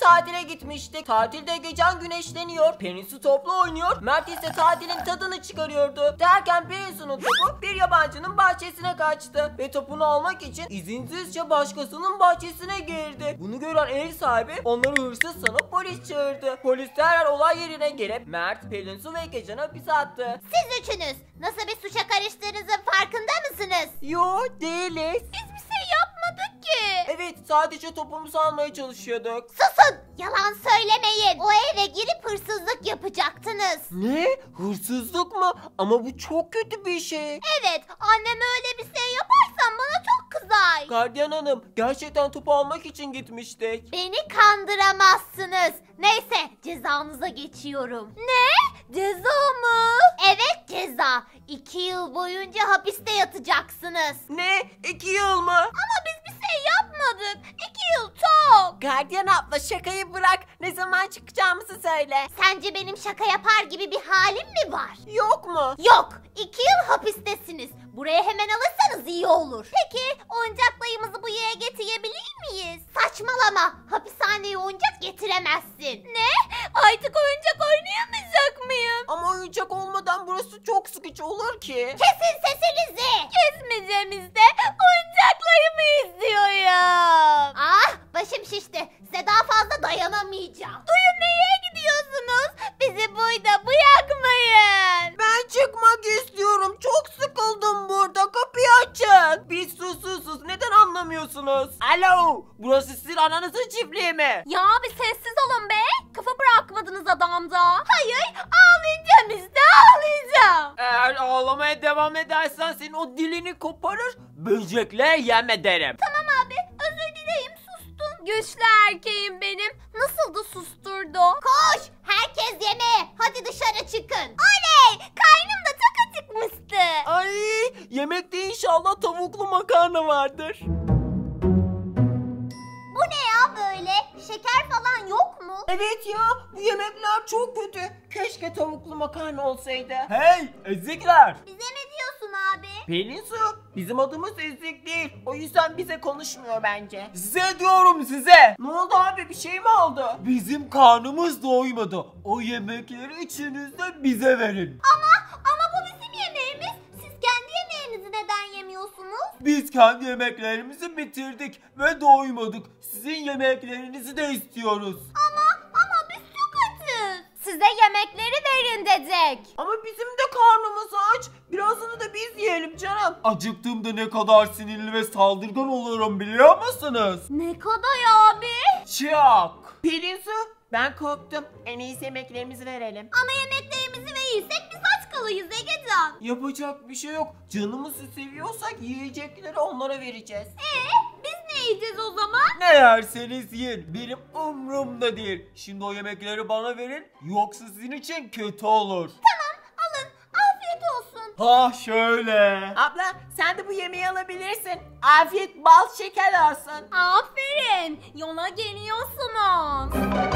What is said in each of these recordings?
tatile gitmiştik. Tatilde geçen güneşleniyor. Pelinsu topla oynuyor. Mert ise tatilin tadını çıkarıyordu. Derken Pelinsu'nun topu bir yabancının bahçesine kaçtı. Ve topunu almak için izinsizce başkasının bahçesine girdi. Bunu gören ev sahibi onları hırsız sanıp polis çağırdı. Polis derhal olay yerine gelip Mert, Pelinsu ve Egecan'ı hapise attı. Siz üçünüz nasıl bir suça karıştığınızın farkında mısınız? Yo, değiliz. Biz bir şey yapmadık ki. Evet, sadece topumuzu almaya çalışıyorduk. Susun! Yalan söylemeyin. O eve girip hırsızlık yapacaktınız. Ne? Hırsızlık mı? Ama bu çok kötü bir şey. Evet, annem öyle bir şey yaparsan bana çok kızar. Gardiyan hanım, gerçekten topu almak için gitmiştik. Beni kandıramazsınız. Neyse, cezanıza geçiyorum. Ne? Ceza mı? Evet, ceza. 2 yıl boyunca hapiste yatacaksınız. Ne? 2 yıl mı? Ama biz bir şey yapmadık. 2 yıl çok. Gardiyan abla, şakayı bırak. Ne zaman çıkacağımızı söyle. Sence benim şaka yapar gibi bir halim mi var? Yok mu? Yok. 2 yıl hapistesiniz. Buraya hemen alırsanız iyi olur. Peki oyuncak dayımızı bu yere getirebilir miyiz? Saçmalama. Hapishaneye oyuncak getiremezsin. Ne? Artık oyuncak oynayamayacak mıyım? Ama oyuncak olmadan burası çok sıkıcı olur ki. Kesin sesinizi. Kesmeyeceğimiz de oyuncaklarımı izliyorum. Ah, başım şişti. Size daha fazla dayanamayacağım. Duyun, nereye gidiyorsunuz? Bizi burada bırakmayın. Ben çıkmak istiyorum. Çok sıkıldım burada. Kapıyı açın. Biz susuzuz. Neden anlamıyorsunuz? Alo. Burası sizin ananızın çiftliği mi? Ya bir sessiz olun be. Kafa bırakmadınız adamda. Hayır, ağlayacağım işte, ağlayacağım. Eğer ağlamaya devam edersen senin o dilini koparır, böcekle yem ederim. Tamam abi, özür dileyim, sustum. Güçlü erkeğim benim. Nasıl da susturdu. Koş, herkes yemeğe. Hadi dışarı çıkın. Oley, karnım da çok acıkmıştı. Ay, yemekte inşallah tavuklu makarna vardır. Bu ne ya böyle? Şeker falan yok mu? Evet ya, bu yemekler çok kötü. Keşke tavuklu makarna olsaydı. Hey ezikler! Bize ne diyorsun abi? Pelinsu, bizim adımız Ezik değil. O yüzden bize konuşmuyor bence. Size diyorum size! Ne oldu abi, bir şey mi oldu? Bizim karnımız doymadı. O yemekleri içinizde bize verin. Ama bu bizim yemeğimiz. Siz kendi yemeğinizi neden yemiyorsunuz? Biz kendi yemeklerimizi bitirdik ve doymadık. Sizin yemeklerinizi de istiyoruz. Ama biz çok açız. Size yemekleri verin dedik. Ama bizim de karnımız aç. Birazını da biz yiyelim canım. Acıktığımda ne kadar sinirli ve saldırgan olurum biliyor musunuz? Ne kadar abi? Çok! Pelinsu, ben korktum. En iyisi yemeklerimizi verelim. Ama yemeklerimizi verirsek biz aç kalıyız Egecan. Yapacak bir şey yok. Canımızı seviyorsak yiyecekleri onlara vereceğiz. Biz ne yiyeceğiz o zaman? Ne yerseniz yiyin. Benim umrumda değil. Şimdi o yemekleri bana verin. Yoksa sizin için kötü olur. Alın, afiyet olsun. Ha şöyle. Abla, sen de bu yemeği alabilirsin. Afiyet bal şeker olsun. Aferin, yola geliyorsunuz.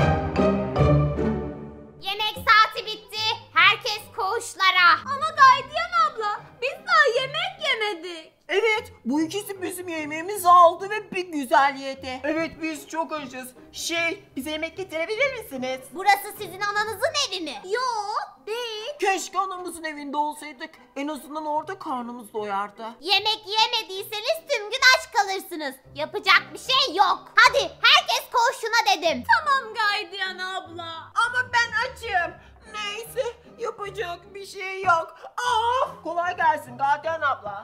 Yemek saati bitti. Herkes koğuşlara. Ama gardiyan abla, biz daha yemek yemedik. Evet, bu ikisi bizim yemeğimizi aldı ve bir güzel yedi. Evet, biz çok açız. Bize yemek getirebilir misiniz? Burası sizin ananızın evi mi? Yo, değil. Keşke anamızın evinde olsaydık. En azından orada karnımız doyardı. Yemek yemediyseniz tüm gün aç kalırsınız. Yapacak bir şey yok. Hadi herkes koğuşuna dedim. Tamam gardiyan abla. Ama ben açım. Neyse, yapacak bir şey yok. Kolay gelsin gardiyan abla.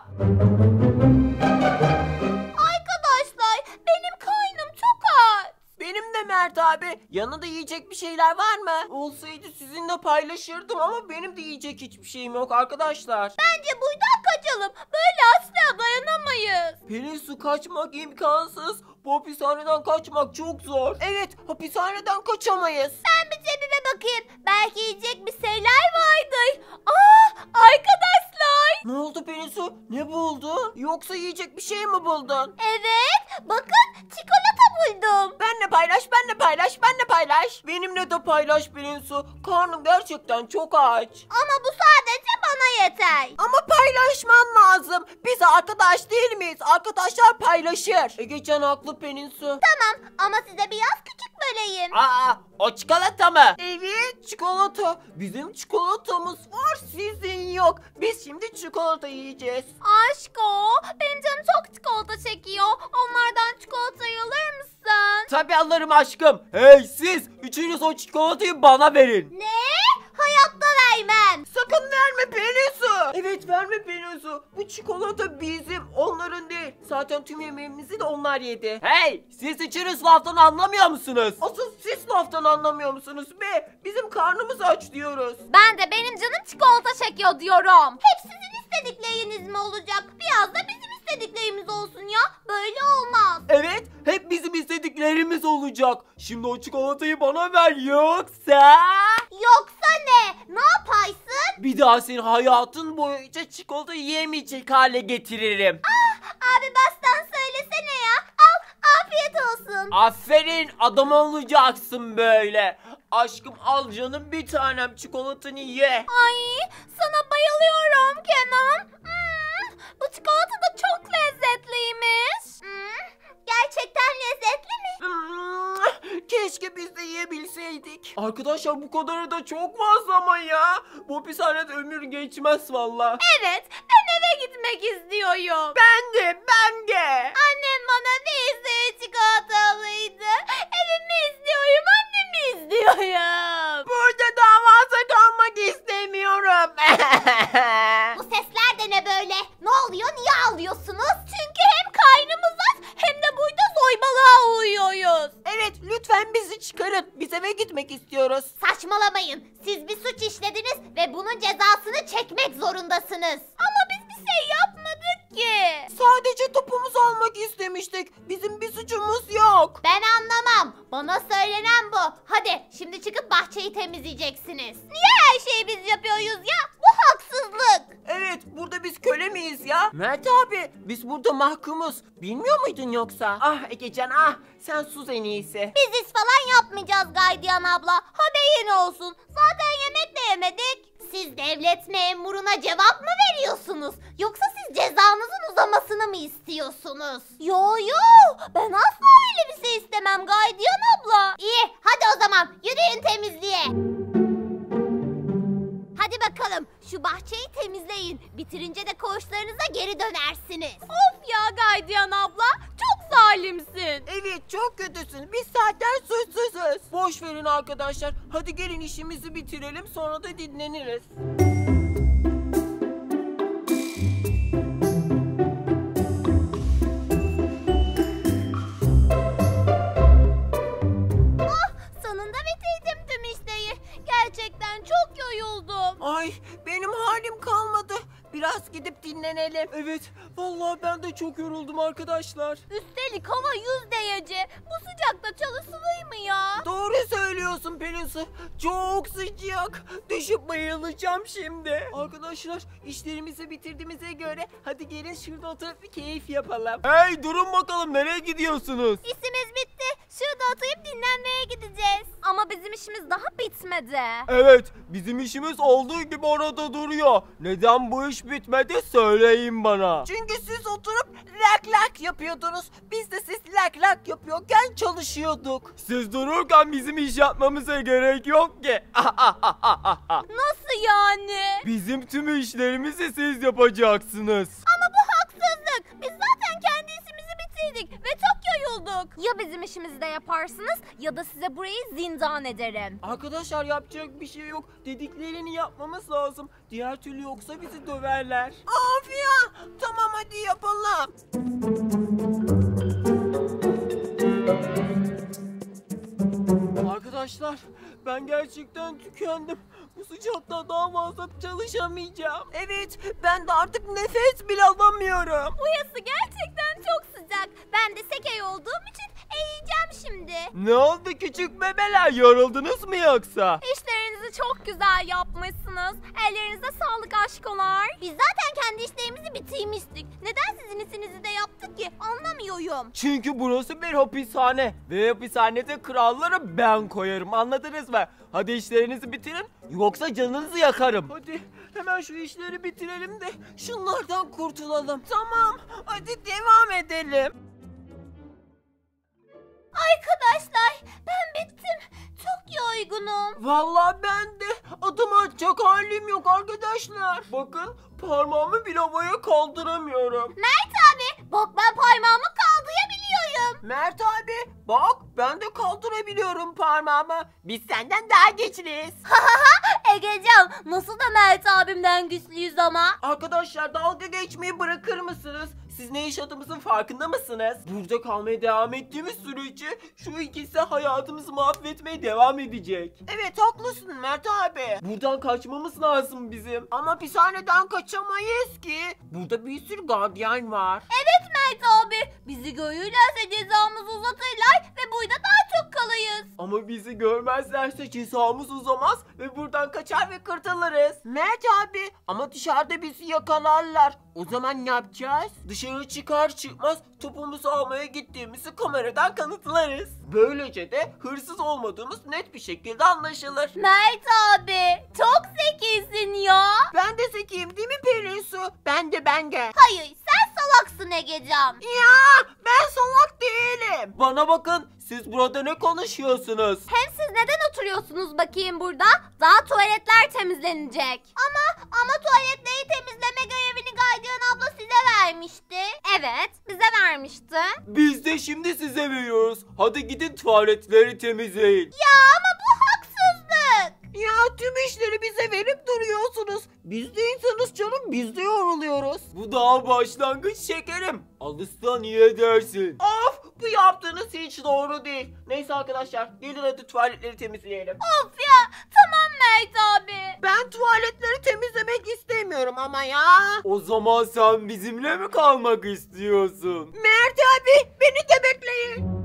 Arkadaşlar, benim karnım çok aç. Benim de Mert abi. Yanında yiyecek bir şeyler var mı? Olsaydı sizinle paylaşırdım ama benim de yiyecek hiçbir şeyim yok arkadaşlar. Bence buradan kaçalım. Böyle asla dayanamayız. Pelinsu, kaçmak imkansız. Bu hapishaneden kaçmak çok zor. Evet, hapishaneden kaçamayız. Ben bir cebime bakayım. Belki yiyecek bir şeyler vardır. Arkadaşlar. Ne oldu Pelinsu? Ne buldun? Yoksa yiyecek bir şey mi buldun? Evet, bakın çikolata buldum. Benle paylaş, benle paylaş, benle paylaş. Benimle de paylaş Pelinsu. Karnım gerçekten çok aç. Ama bu sadece bana yeter. Ama paylaşman lazım. Biz arkadaş değil miyiz? Arkadaşlar paylaşır. Egecan haklı Pelinsu. Tamam ama size biraz küçük böleyim. Aa, o çikolata mı? Evet, çikolata. Bizim çikolatamız var, sizin yok. Biz şimdi çikolata yiyeceğiz. Aşko, benim canım çok çikolata çekiyor. Onlardan çikolatayı alır mısın? Tabii alırım aşkım. Hey siz, üçünüz o çikolatayı bana verin. Ne? Hayatta vermem. Sakın verme Pelinsu. Evet, verme Pelinsu. Bu çikolata bizim, onların değil. Zaten tüm yemeğimizi de onlar yedi. Hey, siz üçünüz laftan anlamıyor musunuz? Asıl siz laftan anlamıyor musunuz be? Bizim karnımız aç diyoruz. Ben de benim canım çikolata çekiyor diyorum. Hep sizin istedikleriniz mi olacak? Biraz da bizim istediklerimiz olsun ya. Böyle olmaz. Evet, hep bizim istediklerimiz olacak. Şimdi o çikolatayı bana ver yoksa... Yoksa ne? Ne yaparsın? Bir daha senin hayatın boyunca çikolata yiyemeyecek hale getiririm. Abi baştan söylesene ya. Al, afiyet olsun. Aferin, adam olacaksın böyle. Aşkım al canım, bir tanem çikolatanı ye. Ay, sana bayılıyorum Kenan. Bu çikolata da çok lezzetliymiş. Gerçekten lezzetli mi? Keşke biz de yiyebilseydik. Arkadaşlar, bu kadarı da çok fazla ama ya. Bu hapishanede ömür geçmez valla. Evet, ben eve gitmek istiyorum. Ben de. Annem bana bir sürü çikolata alıydı. Evimi istiyorum, annemi istiyorum. Burada daha fazla kalmak istemiyorum. Bu sesler de ne böyle? Ne oluyor, niye ağlıyorsunuz? Çünkü hem karnımız aç hem de burada soybalığa uyuyoruz. Evet, lütfen bizi çıkarın. Biz eve gitmek istiyoruz. Saçmalamayın. Siz bir suç işlediniz ve bunun cezasını çekmek zorundasınız. Ama biz bir şey yapmadık ki. Sadece topumuzu almak istemiştik. Bizim bir suçumuz yok. Ben anlamam. Bana söylenen bu. Hadi şimdi çıkıp bahçeyi temizleyeceksiniz. Niye her şeyi biz yapıyoruz ya? Bu haksızlık. Evet, burada biz köle miyiz ya? Mert abi, biz burada mahkumuz. Bilmiyor muydun yoksa? Ah Egecan, ah, sen sus en iyisi. Biz iş falan yapmayacağız Gardiyan abla. Haberin olsun. Zaten yemek de yemedik. Siz devlet memuruna cevap mı veriyorsunuz? Yoksa siz cezanızın uzamasını mı istiyorsunuz? Yo, ben asla öyle bir şey istemem Gardiyan abla. İyi, hadi o zaman yürüyün temizliğe. Hadi bakalım şu bahçeyi temizleyin. Bitirince de koğuşlarınıza geri dönersiniz. Of ya Gardiyan abla, çok zalimsin. Evet, çok kötüsün. Biz zaten suçsuzuz. Boş verin arkadaşlar. Hadi gelin işimizi bitirelim, sonra da dinleniriz. Sonunda bitirdim tüm işleri. Gerçekten çok yoruldum. Ay, benim halim kalmadı. Biraz gidip dinlenelim. Evet, vallahi ben de çok yoruldum arkadaşlar. Üstelik hava 100 derece. Bu sıcakta çalışılır mı ya? Doğru söylüyorsun Pelinsu. Çok sıcak. Düşüp bayılacağım şimdi. Arkadaşlar, işlerimizi bitirdiğimize göre hadi gelin şurada oturup bir keyif yapalım. Hey durun bakalım, nereye gidiyorsunuz? İşimiz bitti. Şurada oturup dinlenmeye gideceğiz. Ama bizim işimiz daha bitmedi. Evet, bizim işimiz olduğu gibi orada duruyor. Neden bu iş bitmedi söyleyin bana. Çünkü siz oturup lak lak yapıyordunuz. Biz de siz lak lak yapıyorken çalışıyorduk. Siz dururken bizim iş yapmamıza gerek yok ki. Nasıl yani? Bizim tüm işlerimizi siz yapacaksınız. Ama bu haksızlık. Biz zaten kendi işimizi bitirdik ve çok yorulduk. Ya bizim işimizi de yaparsınız ya da size burayı zindan ederim. Arkadaşlar, yapacak bir şey yok. Dediklerini yapmamız lazım. Diğer türlü yoksa bizi döverler. Of ya! Tamam, hadi yapalım. Arkadaşlar, ben gerçekten tükendim. Bu sıcakta daha fazla çalışamayacağım. Evet, ben de artık nefes bile alamıyorum. Burası gerçekten çok sıcak. Ben de sekey olduğum için eğileceğim şimdi. Ne oldu küçük bebeler, yoruldunuz mu yoksa? İşlerinizi çok güzel yapmışsınız. Ellerinize sağlık aşkolar. Biz zaten kendi işlerimizi bitirmiştik. Neden sizin işinizi de yaptık ki? Anlamıyorum. Çünkü burası bir hapishane ve hapishanede kuralları ben koyarım, anladınız mı? Hadi işlerinizi bitirin yoksa canınızı yakarım. Hadi hemen şu işleri bitirelim de şunlardan kurtulalım. Tamam, hadi devam edelim. Arkadaşlar, ben bittim. memnunum. Vallahi ben de adım atacak halim yok arkadaşlar. Bakın parmağımı bile havaya kaldıramıyorum. Mert abi bak ben parmağımı kaldırabiliyorum. Mert abi bak ben de kaldırabiliyorum parmağımı. Biz senden daha güçlüyüz. Egecan nasıl da Mert abimden güçlüyüz ama. Arkadaşlar dalga geçmeyi bırakır mısınız? Siz ne yaşadığımızın farkında mısınız? Burada kalmaya devam ettiğimiz sürece şu ikisi hayatımızı mahvetmeye devam edecek. Evet haklısın Mert abi. Buradan kaçmamız lazım bizim. Ama hapishaneden kaçamayız ki. Burada bir sürü gardiyan var. Evet Mert abi bizi görürlerse cezamızı uzatırlar ve burada daha çok kalırız. Ama bizi görmezlerse cezamız uzamaz ve buradan kaçar ve kurtuluruz. Mert abi ama dışarıda bizi yakalarlar. O zaman ne yapacağız? Dışarı çıkar çıkmaz topumuzu almaya gittiğimizi kameradan kanıtlarız. Böylece de hırsız olmadığımız net bir şekilde anlaşılır. Mert abi çok zekisin ya. Ben de zekiyim değil mi Pelinsu? Ben de. Hayır sen salaksın Egecan. Ya ben salak değilim. Bana bakın siz burada ne konuşuyorsunuz? Hem siz neden oturuyorsunuz bakayım burada? Daha tuvaletler temizlenecek. Ama tuvaletleri temizleme görevini gardiyan abla size vermişti. Evet bize vermişti. Biz de şimdi size veriyoruz. Hadi gidin tuvaletleri temizleyin. Ya ama bu haksızlık. Ya tüm işleri bize verip duruyorsunuz. Biz de insanız canım, biz de yoruluyoruz. Bu daha başlangıç şekerim. Alırsan iyi edersin. Of, bu yaptığınız hiç doğru değil. Neyse arkadaşlar, gelin hadi tuvaletleri temizleyelim. Of ya tamam Mert abi. Ben tuvaletleri temizlemek istemiyorum ama ya. O zaman sen bizimle mi kalmak istiyorsun? Mert abi, beni de bekleyin.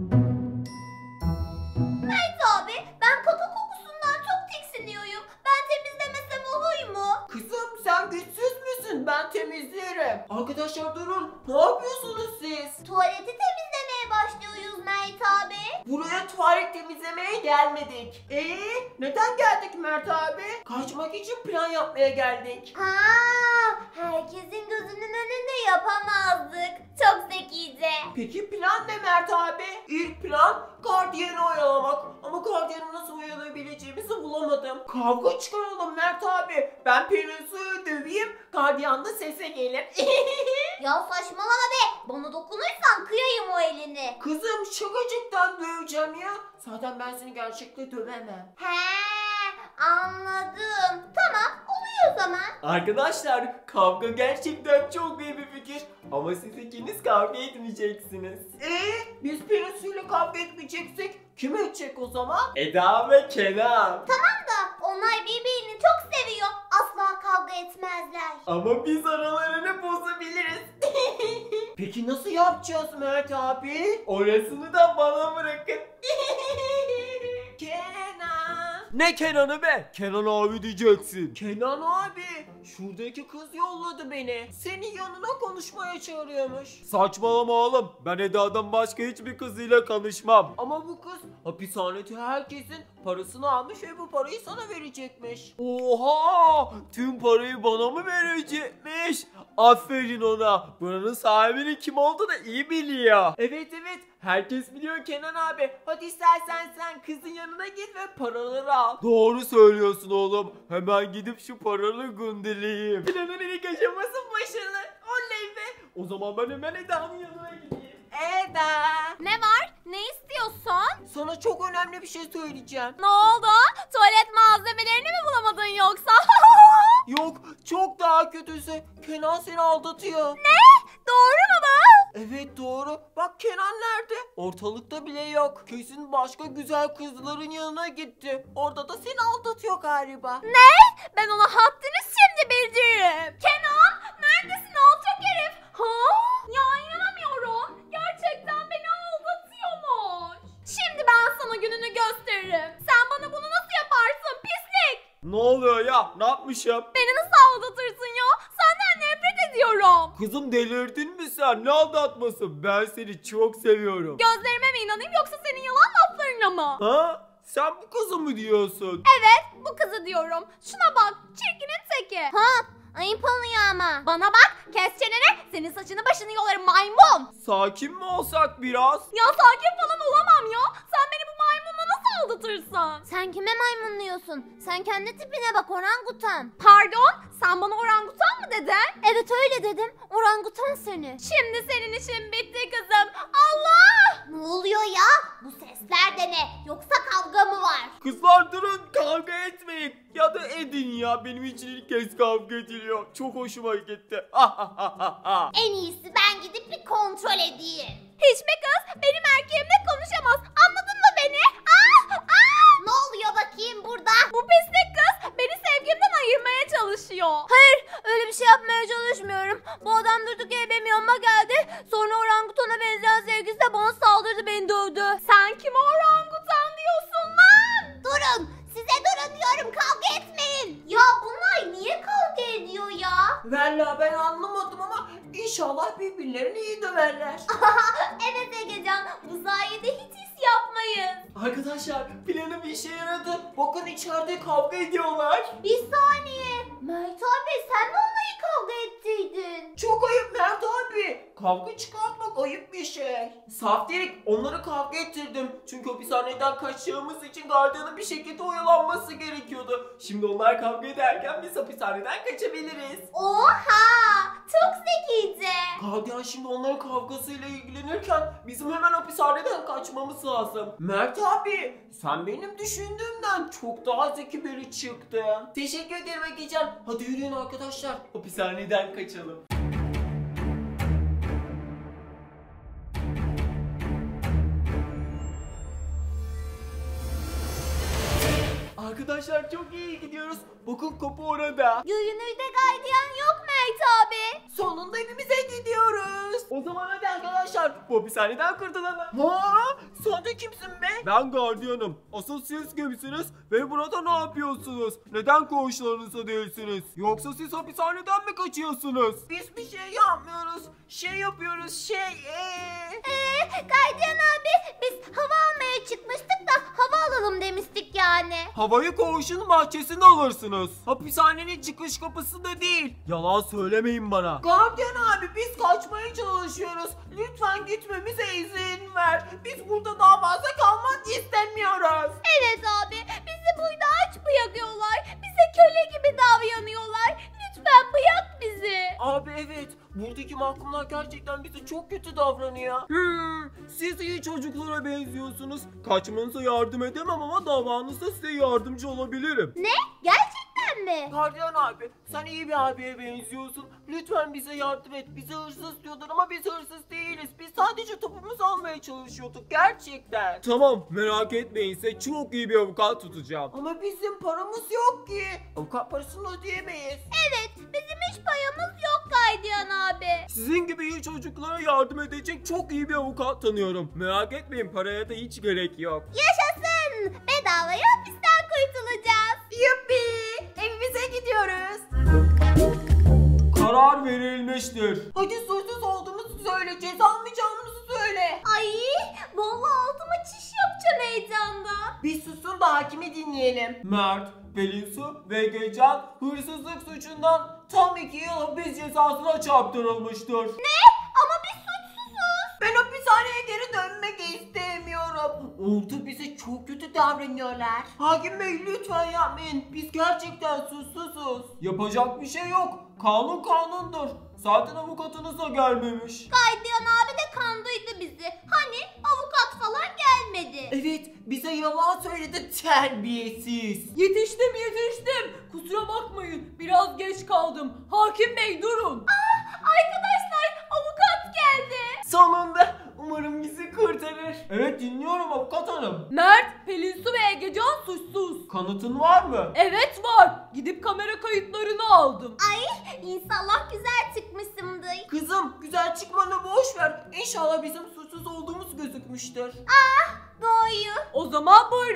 Mert abi ben kaka kokusundan çok tiksiniyorum. Ben temizlemesem olur mu? Kızım sen güçsüz müsün? Ben temizlerim. Arkadaşlar durun. Ne yapıyorsunuz siz? Tuvaleti temizlemeye başlıyoruz Mert abi. Buraya tuvalet temizlemeye gelmedik. Neden geldik Mert abi? Kaçmak için plan yapmaya geldik. Ha, herkesin gözünün önünde yapamazdık. Çok zekice. Peki plan ne Mert abi? İlk plan gardiyanı oyalamak. Ama gardiyanı nasıl oyalayabileceğimizi bulamadım. Kavga çıkaralım Mert abi. Ben Pelinsu'yu döveyim. Gardiyan da sese gelir. Ya saçmalama be. Bana dokunursan kıyayım o elini. Kızım şakacıktan döveceğim ya. Zaten ben seni gerçekte dövemem. He, anladım. Tamam oluyor o zaman. Arkadaşlar kavga gerçekten çok iyi bir fikir. Ama siz ikiniz kavga etmeyeceksiniz. Biz Pelinsu'yla kavga etmeyeceksek kim edecek o zaman? Eda ve Kenan. Tamam da onlar birbirini çok seviyor. Asla kavga etmezler. Ama biz aralarını bozabiliriz. Peki nasıl yapacağız Mert abi? Orasını da bana bırakın. Kenan. Ne Kenan'ı be? Kenan abi diyeceksin. Kenan abi, şuradaki kız yolladı beni. Senin yanına konuşmaya çağırıyormuş. Saçmalama oğlum. Ben Eda'dan başka hiçbir kızıyla konuşmam. Ama bu kız hapishanede herkesin parasını almış ve bu parayı sana verecekmiş. Oha! Tüm parayı bana mı verecekmiş? Aferin ona. Buranın sahibinin kim olduğunu iyi biliyor. Evet. Herkes biliyor Kenan abi. Hadi istersen sen kızın yanına git ve paraları al. Doğru söylüyorsun oğlum. Hemen gidip şu paraları göndereyim. Planın ilk aşaması başarılı. Oley be. O zaman ben hemen Eda'nın yanına gideyim. Eda. Ne var? Ne istiyorsun? Sana çok önemli bir şey söyleyeceğim. Ne oldu? Tuvalet malzemelerini mi bulamadın yoksa? Yok, çok daha kötüsü. Kenan seni aldatıyor. Doğru mu bu? Evet doğru. Bak Kenan nerede? Ortalıkta bile yok. Kesin başka güzel kızların yanına gitti. Orada da seni aldatıyor galiba. Ben ona haddini şimdi bildiririm. Kenan neredesin alçak herif? Ha? Ya inanamıyorum. Gerçekten beni aldatıyormuş. Şimdi ben sana gününü gösteririm. Sen bana bunu nasıl yaparsın pislik? Ne oluyor ya? Ne yapmışım? Beni nasıl aldatırsın ya? Senden nefret ediyorum. Kızım delirdin mi sen? Ne aldatması? Ben seni çok seviyorum. Gözlerime mi inanayım yoksa senin yalan laflarına mı? Ha? Sen bu kızı mı diyorsun? Evet, bu kızı diyorum. Şuna bak, çirkinin teki. Ha, ayıp oluyor ama. Bana bak, kes çeneni, senin saçını başını yolarım maymun. Sakin mi olsak biraz? Ya sakin falan olamam ya. Sen beni bu maymunla nasıl aldatırsın? Sen kime maymunluyorsun? Sen kendi tipine bak, orangutan. Pardon, sen bana orangutan mı dedin? Evet öyle dedim, orangutan seni. Şimdi senin işin bitti kızım. Allah! Ne oluyor ya? Bu sesler de ne? Yoksa kavga mı var? Kızlar durun, kavga etmeyin. Ya da edin ya, benim için ilk kez kavga ediliyor. Çok hoşuma gitti. En iyisi ben gidip bir kontrol edeyim. Hiçbir kız benim erkeğimle konuşamaz. Anladın mı beni? Ne oluyor bakayım burada? Bu pislik kız beni sevgimden ayırmaya çalışıyor. Hayır, öyle bir şey yapmaya çalışmıyorum. Bu adam durduk yere benim yanıma geldi. Sonra orangutana benzeyen sevgilisi de bana saldırdı, beni dövdü. Sen kime orangutan diyorsun lan? Durun, size durun diyorum, kavga etmeyin. Ya bunlar niye kavga ediyor ya? Vallahi ben anlamadım ama inşallah birbirlerini iyi döverler. Evet Egecan, bu sayede hiç his yapmayız. Arkadaşlar, planım işe yaradı. Bakın içeride kavga ediyorlar. Bir saniye. Mert abi, sen mi onunla kavga ettiydin? Çok ayıp Mert abi. Kavga çıkartmak ayıp bir şey. Saftirik, onları kavga ettirdim. Çünkü hapishaneden kaçacağımız için gardiyanın bir şekilde oyalanması gerekiyordu. Şimdi onlar kavga ederken biz hapishaneden kaçabiliriz. Oha! Çok zekice. Gardiyan şimdi onların kavgasıyla ilgilenirken bizim hemen hapishaneden kaçmamız lazım. Mert abi, sen benim düşündüğümden çok daha zeki biri çıktın. Teşekkür ederim Egecan. Hadi yürüyün arkadaşlar, hapishaneden kaçalım. Arkadaşlar çok iyi gidiyoruz. Bakın kapı orada. Görünürde gardiyan yok Mert abi. Sonunda evimize gidiyoruz. O zaman hadi arkadaşlar, bu hapishaneden kurtulalım. Ha? Sen de kimsin be? Ben gardiyanım. Asıl siz kimsiniz ve burada ne yapıyorsunuz? Neden koğuşlarınızda değilsiniz? Yoksa siz hapishaneden mi kaçıyorsunuz? Biz bir şey yapmıyoruz. Şey yapıyoruz, Gardiyan abi, biz hava almaya çıkmıştık da hava alalım demiştik yani. Havayı koğuşun bahçesinde alırsınız. Hapishanenin çıkış kapısı da değil. Yalan söylemeyin bana. Gardiyan abi, biz kaçmaya çalışıyoruz. Lütfen gitmemize izin ver. Biz burada daha fazla kalmak istemiyoruz. Evet abi, bizi burada aç bırakıyorlar. Bize köle gibi davranıyorlar. Lütfen bırak bizi. Abi evet, buradaki mahkumlar gerçekten bize çok kötü davranıyor. Siz iyi çocuklara benziyorsunuz. Kaçmanıza yardım edemem ama davanızda size yardımcı olabilirim. Ne? Gerçekten mi? Gardiyan abi, sen iyi bir abiye benziyorsun. Lütfen bize yardım et. Bize hırsız diyorlar ama biz hırsız değiliz. Biz sadece topumuzu almaya çalışıyorduk gerçekten. Tamam, merak etmeyin, size çok iyi bir avukat tutacağım. Ama bizim paramız yok ki. Avukat parasını ödeyemeyiz. Evet, bizim hiç payımız yok gardiyan abi. Sizin gibi iyi çocuklara yardım edecek çok iyi bir avukat tanıyorum. Merak etmeyin, paraya da hiç gerek yok. Yaşasın! Bedavaya hapisten kurtulacağız. Yuppi! Evimize gidiyoruz. Karar verilmiştir. Hadi suçsuz olduğumuzu söyle. Ceza almayacağımızı söyle. Ay, vallahi altıma çiş yapacağım heyecandan. Bir susun da hakimi dinleyelim. Mert, Pelinsu ve Egecan hırsızlık suçundan tam 2 yıl hapis cezasına çarptırılmıştır. Ama biz suçsuzuz. Ben hapishaneye geri dönmek istemiyorum. Orada bize çok kötü davranıyorlar. Hakim Bey lütfen yapmayın. Biz gerçekten suçsuzuz. Yapacak bir şey yok. Kanun kanundur. Zaten avukatınız da gelmemiş. Gardiyan abi de kandırdı bizi. Hani avukat falan gelmedi. Evet, bize yalan söyledi, terbiyesiz. Yetiştim. Kusura bakmayın. Biraz geç kaldım. Hakim Bey durun. Arkadaşlar, avukat geldi. Sonunda umarım bizi kurtarır. Evet, dinliyorum avukat hanım. Mert, Pelinsu ve Egecan suçsuz. Kanıtın var mı? Evet var. Gidip kamera kayıtlarını aldım. İnşallah güzel çıkmışımdır. Kızım, güzel çıkmanı boş ver. İnşallah bizim suçsuz olduğumuz gözükmüştür. Doğru. O zaman buyurun. Size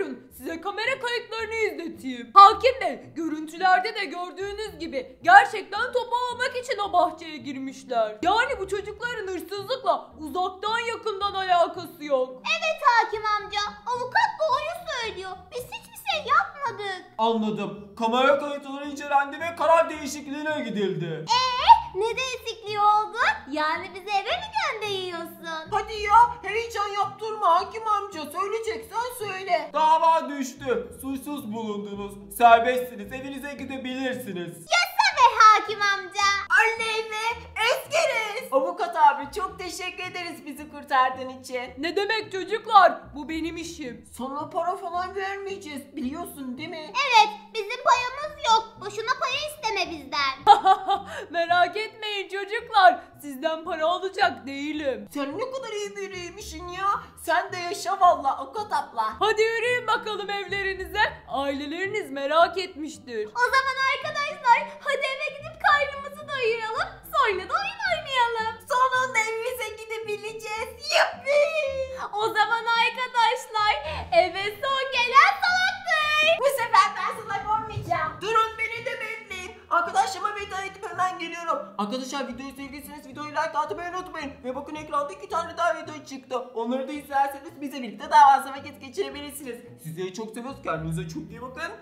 size kamera kayıtlarını izleteyim. Hakim Bey, görüntülerde de gördüğünüz gibi gerçekten topu almak için o bahçeye girmişler. Yani bu çocukların hırsızlıkla uzaktan yakından alakası yok. Evet hakim amca, avukat doğruyu söylüyor. Biz hiçbir şey yapmadık. Anladım. Kamera kayıtları incelendi ve karar değişikliğine gidildi. Ne değişikliği oldu? Yani bizi eve mi gönderiyorsun? Hadi ya, heyecan yaptırma hakim amca. Söyleyeceksen söyle. Dava düştü. Suçsuz bulundunuz. Serbestsiniz. Evinize gidebilirsiniz. Yasa be hakim amca. Oley be, eskeriz. Avukat abi çok teşekkür ederiz bizi kurtardığın için. Ne demek çocuklar? Bu benim işim. Sana para falan vermeyeceğiz, biliyorsun değil mi? Evet, bizim payımız yok. Boşuna paya isteme bizden. Merak etmeyin çocuklar. Sizden para alacak değilim. Sen ne kadar iyi biriymişsin ya. Sen de yaşa valla avukat abla. Hadi yürüyün bakalım evlerinize. Aileleriniz merak etmiştir. O zaman arkadaşlar hadi eve gidip karnımızı doyuralım. Sonra da oyun oynayalım. Sonunda evimize gidebileceğiz. Yuppi. O zaman arkadaşlar eve son gelen salaktır. Bu sefer ben salak olmayacağım. Durun beni de bekleyin. Arkadaşlarıma veda edip hemen geliyorum. Arkadaşlar videoyu sevdiyseniz videoyu like atmayı unutmayın. Ve bakın ekranda 2 tane daha video çıktı. Onları da izlerseniz bize birlikte daha fazla vakit geçirebilirsiniz. Sizleri çok seviyoruz. Kendinize çok iyi bakın.